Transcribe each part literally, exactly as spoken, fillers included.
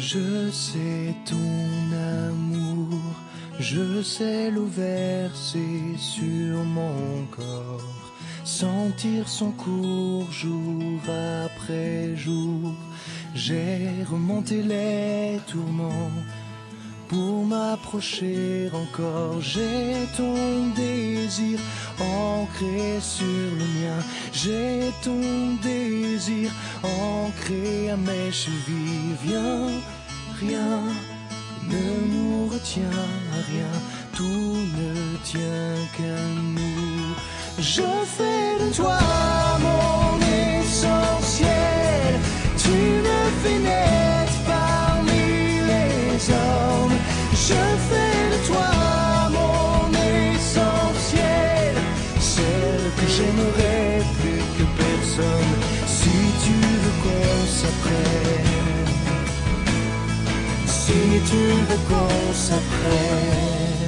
Je sais ton amour, je sais l'eau versée sur mon corps, sentir son cours jour après jour. J'ai remonté les tourments pour m'approcher encore. J'ai ton désir ancré sur le mien. J'ai ton désir ancré à mes chevilles. Viens, rien ne nous retient à rien. Tout ne tient qu'à nous. Je fais de toi mon essentiel. Tu me fais naître parmi les hommes. Je fais de toi mon essentiel, celle que j'aimerais plus que personne. Si tu veux qu'on s'apprenne, si tu veux qu'on s'apprenne.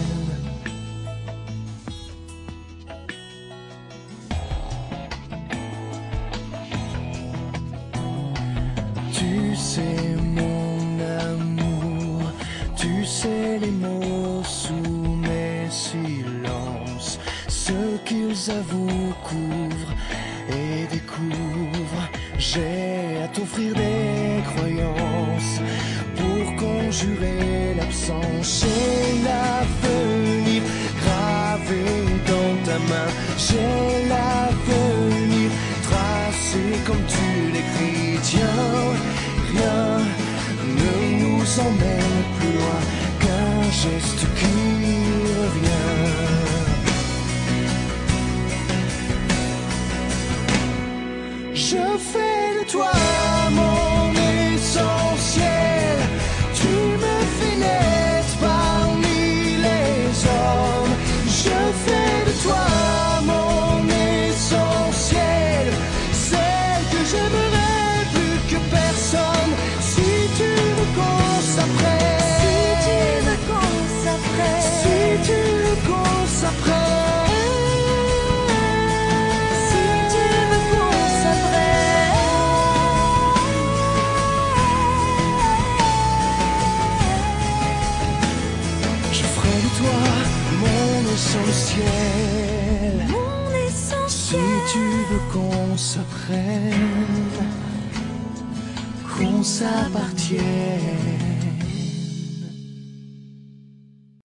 Tu sais mon amour, tu sais les mots sous mes silences, ce qu'ils avouent, couvrent et découvrent. J'ai à t'offrir des croyances pour conjurer l'absence. J'ai l'avenir gravé dans ta main. J'ai l'avenir tracé comme tu l'écris. Tiens, rien ne nous emmène plus loin qu'un geste qui revient. Je fais de toi mon essentiel. Tu me fais naître parmi les hommes. Je fais de toi mon essentiel, celle que j'aimerais plus que personne. Si tu veux qu'on s'apprenne, si tu veux qu'on s'apprenne, si tu veux qu'on s'apprenne, si tu veux qu'on s'apprenne, je ferai de toi mon essentiel, mon essentiel. Si tu veux qu'on s'apprenne, qu'on s'appartienne.